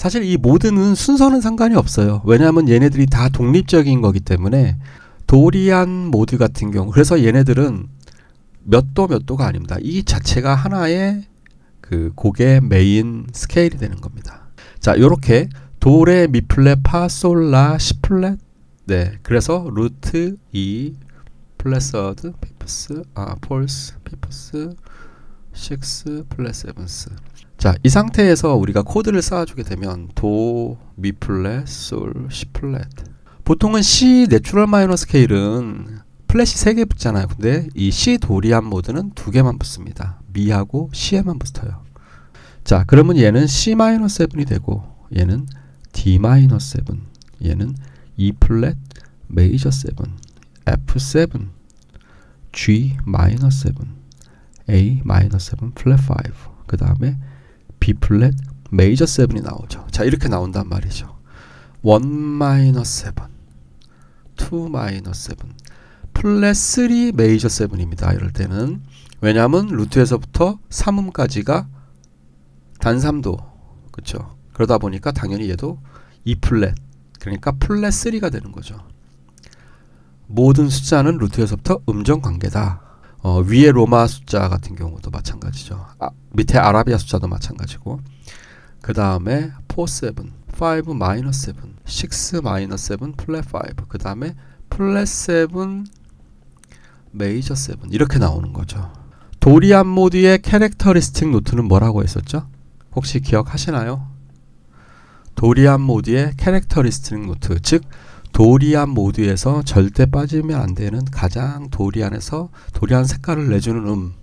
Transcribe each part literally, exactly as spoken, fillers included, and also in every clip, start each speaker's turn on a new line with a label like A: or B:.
A: 사실 이 모드는 순서는 상관이 없어요. 왜냐하면 얘네들이 다 독립적인 거기 때문에. 도리안 모드 같은 경우, 그래서 얘네들은 몇 도 몇 도가 아닙니다. 이 자체가 하나의 그 곡의 메인 스케일이 되는 겁니다. 자, 요렇게 도, 레, 미 플랫, 파, 솔, 라, 시 플랫. 네, 그래서 루트, 이, 플랫 서드, 피프스, 아, 폴스, 피프스, 식스, 플랫 세븐스. 자, 이 상태에서 우리가 코드를 쌓아주게 되면 도, 미 플랫, 솔, 시 플랫. 보통은 C 내추럴 마이너 스케일은 플랫이 세 개 붙잖아요. 근데 이 C 도리안 모드는 두 개만 붙습니다. 미하고 C에만 붙어요. 자, 그러면 얘는 씨 마이너 세븐이 되고, 얘는 디 마이너 세븐, 얘는 E 플랫 메이저 세븐, 에프 세븐, G 마이너 세븐, A 마이너 세븐 플랫 파이브, 그 다음에 B 플랫 메이저 세븐이 나오죠. 자, 이렇게 나온단 말이죠. 원 마이너 세븐, 투 마이너 세븐, 플랫 쓰리 메이저 세븐입니다. 이럴 때는. 왜냐하면 루트에서부터 삼음까지가 단삼도, 그쵸? 그러다 보니까 당연히 얘도 E 플랫, 그러니까 플랫 쓰리가 되는 거죠. 모든 숫자는 루트에서부터 음정 관계다. 어, 위에 로마 숫자 같은 경우도 마찬가지죠. 아, 밑에 아라비아 숫자도 마찬가지고. 그 다음에 포 세븐, 파이브 마이너 세븐, 식스 마이너 세븐, 플랫 파이브, 그 다음에 플랫 세븐, 메이저 세븐, 이렇게 나오는 거죠. 도리안 모드의 캐릭터리스틱 노트는 뭐라고 했었죠? 혹시 기억하시나요? 도리안 모드의 캐릭터리스틱 노트, 즉 도리안 모드에서 절대 빠지면 안 되는 가장 도리안에서 도리안 색깔을 내주는 음.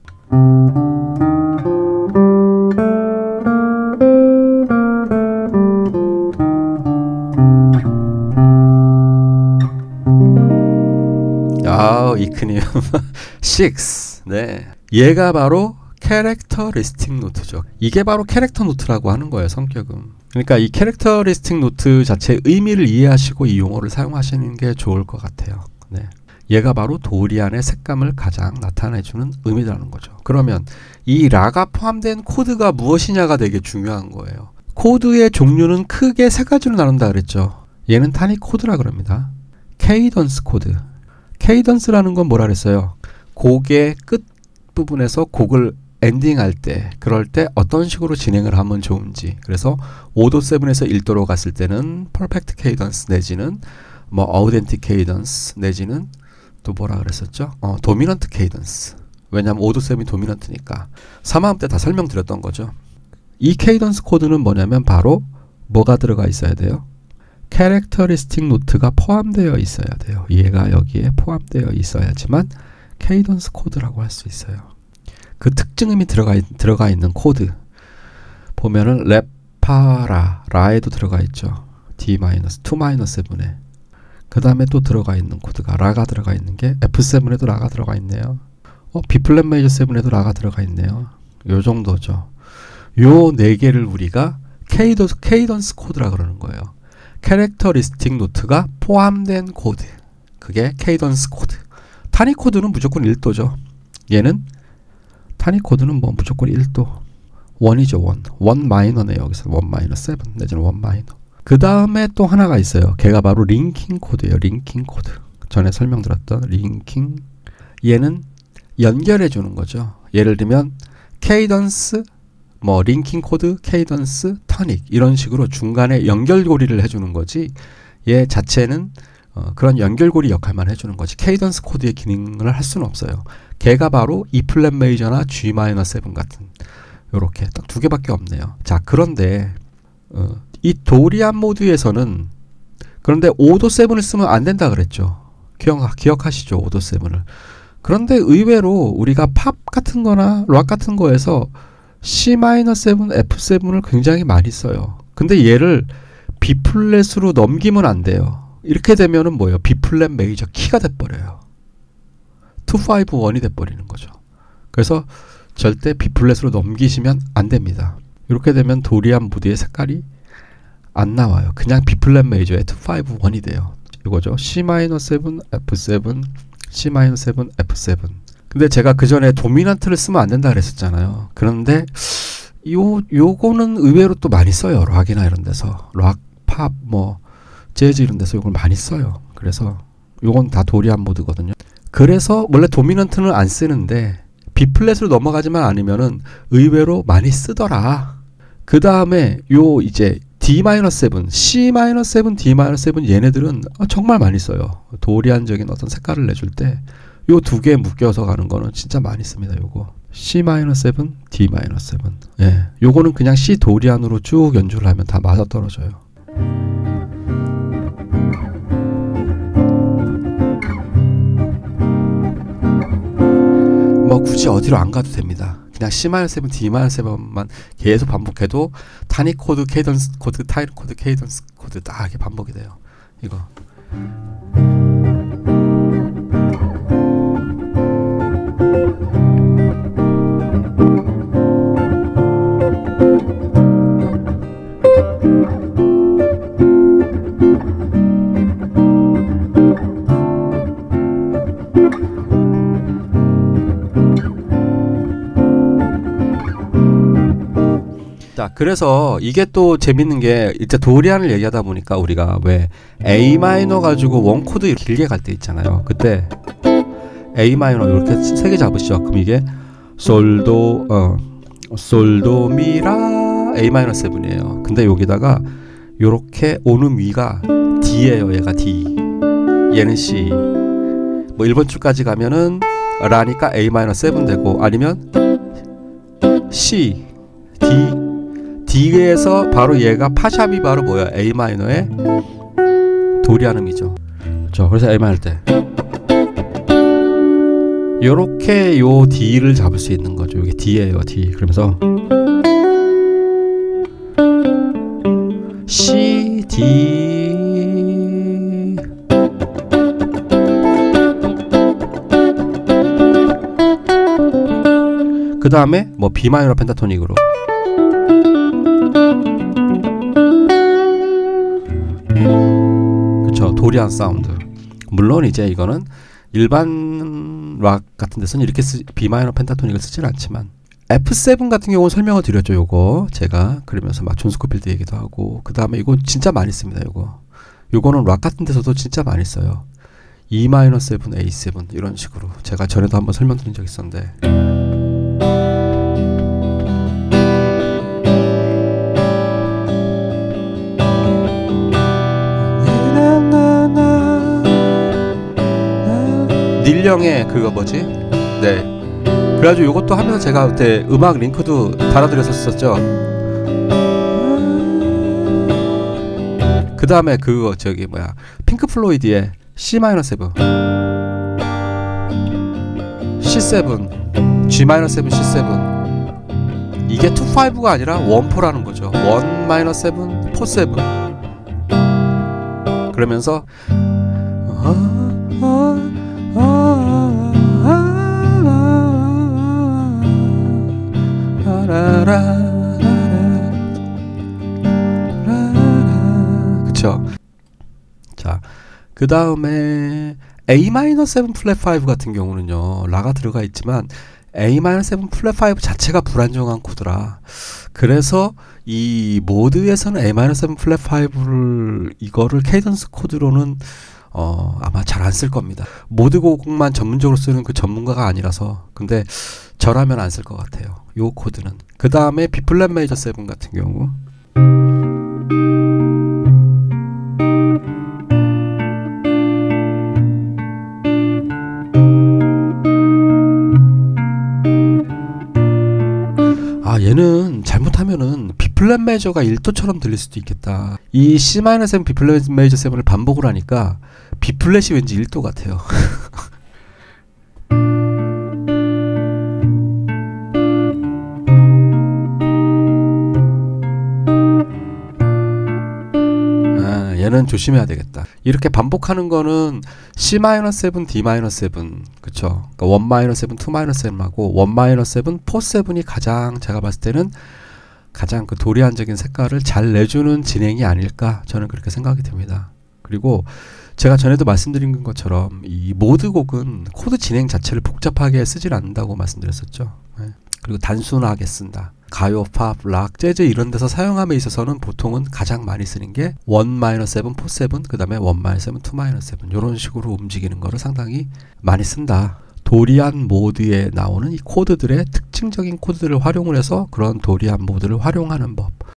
A: 아, 이크니움 식스. 네, 얘가 바로 캐릭터리스틱 노트죠. 이게 바로 캐릭터 노트라고 하는 거예요, 성격은. 그러니까 이 캐릭터리스틱 노트 자체의 의미를 이해하시고 이 용어를 사용하시는 게 좋을 것 같아요. 네, 얘가 바로 도리안의 색감을 가장 나타내주는 의미라는 거죠. 그러면 이 라가 포함된 코드가 무엇이냐가 되게 중요한 거예요. 코드의 종류는 크게 세 가지로 나눈다 그랬죠. 얘는 타닉 코드라 그럽니다. 케이던스 코드. 케이던스라는 건 뭐라 그랬어요? 곡의 끝 부분에서 곡을 엔딩할 때, 그럴 때 어떤 식으로 진행을 하면 좋은지. 그래서 오 도 세븐에서 일 도로 갔을 때는 퍼펙트 케이던스 내지는 뭐 어우덴틱 케이던스 내지는 또 뭐라 그랬었죠? 어, 도미넌트 케이던스. 왜냐면 오 도 세븐이 도미넌트니까. 삼 화음 때 다 설명드렸던 거죠. 이 케이던스 코드는 뭐냐면 바로 뭐가 들어가 있어야 돼요? 캐릭터리스틱 노트가 포함되어 있어야 돼요. 얘가 여기에 포함되어 있어야지만 케이던스 코드라고 할 수 있어요. 그 특징음이 들어가, 들어가 있는 코드 보면은 레파라, 라에도 들어가 있죠. 디 마이너스, 투 마이너스 세븐에. 그 다음에 또 들어가 있는 코드가 라가 들어가 있는 게 에프 세븐에도 라가 들어가 있네요. 어, B 플랫 메이저 세븐에도 라가 들어가 있네요. 요 정도죠. 요 네 개를 우리가 케이던스, 케이던스 코드라 그러는 거예요. 캐릭터리스틱 노트가 포함된 코드, 그게 케이던스 코드. 타닉 코드는 무조건 일 도죠. 얘는 타닉 코드는 뭐 무조건 일 도. 원이죠, 원. 원 마이너네, 여기서 원 마이너 세븐 내지는 원 마이너. 그 다음에 또 하나가 있어요. 걔가 바로 링킹 코드예요. 링킹 코드. 전에 설명드렸던 링킹. 얘는 연결해 주는 거죠. 예를 들면 케이던스, 뭐 링킹 코드, 케이던스, 터닉 이런 식으로 중간에 연결고리를 해주는 거지. 얘 자체는 어, 그런 연결고리 역할만 해주는 거지. 케이던스 코드의 기능을 할 수는 없어요. 걔가 바로 E 플랫 메이저나 G 마이너 세븐 같은 요렇게 딱 두 개밖에 없네요. 자, 그런데 어, 이 도리안 모드에서는 그런데 오 도 세븐을 쓰면 안 된다 그랬죠. 기억, 기억하시죠? 오 도 세븐을. 그런데 의외로 우리가 팝 같은 거나 락 같은 거에서 C 마이너 세븐, 에프 세븐을 굉장히 많이 써요. 근데 얘를 B 플랫으로 넘기면 안 돼요. 이렇게 되면은 뭐예요? B 플랫 메이저 키가 돼버려요. 투 파이브 원이 돼버리는 거죠. 그래서 절대 B 플랫으로 넘기시면 안 됩니다. 이렇게 되면 도리안 모드의 색깔이 안 나와요. 그냥 B 플랫 메이저에 투 파이브 원이 돼요. 이거죠. C 마이너 세븐, 에프 세븐, C 마이너 세븐, 에프 세븐. 근데 제가 그 전에 도미넌트를 쓰면 안 된다 그랬었잖아요. 그런데 요 요거는 의외로 또 많이 써요. 락이나 이런 데서 락, 팝, 뭐 재즈 이런 데서 요걸 많이 써요. 그래서 요건 다 도리안 모드거든요. 그래서 원래 도미넌트는 안 쓰는데 B 플랫으로 넘어가지만 않으면은 의외로 많이 쓰더라. 그 다음에 요 이제 디 마이너 세븐, C 마이너 세븐, D 마이너 세븐 얘네들은 정말 많이 써요. 도리안적인 어떤 색깔을 내줄 때 요 두 개 묶여서 가는 거는 진짜 많이 씁니다. 요거 C 마이너 세븐, D 마이너 세븐. 예, 요거는 그냥 C 도리안으로 쭉 연주를 하면 다 맞아 떨어져요. 뭐 굳이 어디로 안 가도 됩니다. 그냥 C 마이너 세븐, D 마이너 세븐만 계속 반복해도 타닉 코드, 케이던스 코드, 타이르 코드, 케이던스 코드 딱 이렇게 반복이 돼요. 이거. 자, 그래서 이게 또 재밌는 게 이제 도리안을 얘기하다 보니까 우리가 왜 A 마이너 가지고 원 코드 길게 갈 때 있잖아요. 그때 A 마이너 이렇게 세 개 잡으시죠. 그럼 이게 솔도 어 솔도 미라 A 마이너 세븐이에요. 근데 여기다가 요렇게 오는 위가 D예요. 얘가 D. 얘는 C. 뭐 일 번 줄까지 가면은 라니까 A 마이너 세븐 되고 아니면 C, D D에서 바로 얘가 파샵이 바로 뭐야? A 마이너의 도리안 음이죠. 그렇죠. 그래서 A 마이너 때 요렇게 요 D를 잡을 수 있는 거죠. 여기 D예요. D. 그러면서 C, D 그 다음에 뭐 B 마이너 펜타토닉으로 그쵸. 도리안 사운드. 물론 이제 이거는 일반 락 같은 데서는 이렇게 쓰, B 마이너 펜타토닉을 쓰질 않지만 에프 세븐 같은 경우는 설명을 드렸죠. 요거 제가 그러면서 막 존 스코필드 얘기도 하고 그 다음에 이거 진짜 많이 씁니다. 요거 요거는 락 같은 데서도 진짜 많이 써요. E 마이너 세븐, A 세븐 이런 식으로 제가 전에도 한번 설명드린 적 있었는데 닐령의 그거 뭐지? 네. 그래가지고 요것도 하면서 제가 그때 음악 링크도 달아드렸었죠. 그 다음에 그거 저기 뭐야 핑크 플로이드의 C 마이너 세븐, C 세븐, G 마이너 세븐, C 세븐 이게 투 파이브가 아니라 원 포라는 거죠. 원 마이너 세븐, 포 세븐 그러면서 그쵸. 자, 그 다음에 A 마이너 세븐 플랫 파이브 같은 경우는요 라가 들어가 있지만 A 마이너 세븐 플랫 파이브 자체가 불안정한 코드라 그래서 이 모드에서는 A 마이너 세븐 플랫 파이브를 이거를 케이던스 코드로는 어, 아마 잘 안 쓸 겁니다. 모드 곡만 전문적으로 쓰는 그 전문가가 아니라서 근데 저라면 안 쓸 것 같아요. 요 코드는. 그 다음에 B 플랫 메이저 세븐 같은 경우 아 얘는 잘못하면은 B 플랫 메이저가 일 도처럼 들릴 수도 있겠다. 이 C 마이너 세븐 B 플랫 메이저 세븐을 반복을 하니까 B 플랫이 왠지 일 도 같아요. 아, 얘는 조심해야 되겠다. 이렇게 반복하는 거는 C 마이너 세븐, D 마이너 세븐 그쵸. 그러니까 원 마이너 세븐, 투 마이너 세븐하고 원 마이너 세븐, 포 세븐이 가장 제가 봤을 때는 가장 그 도리안적인 색깔을 잘 내주는 진행이 아닐까 저는 그렇게 생각이 듭니다. 그리고 제가 전에도 말씀드린 것처럼 이 모드 곡은 코드 진행 자체를 복잡하게 쓰질 않는다고 말씀드렸었죠. 네. 그리고 단순하게 쓴다. 가요, 팝, 락, 재즈 이런 데서 사용함에 있어서는 보통은 가장 많이 쓰는 게 일 마이너스 칠, 사, 칠, 그 다음에 일 마이너스 칠, 이 마이너스 칠 이런 식으로 움직이는 거를 상당히 많이 쓴다. 도리안 모드에 나오는 이 코드들의 특징적인 코드들을 활용을 해서 그런 도리안 모드를 활용하는 법.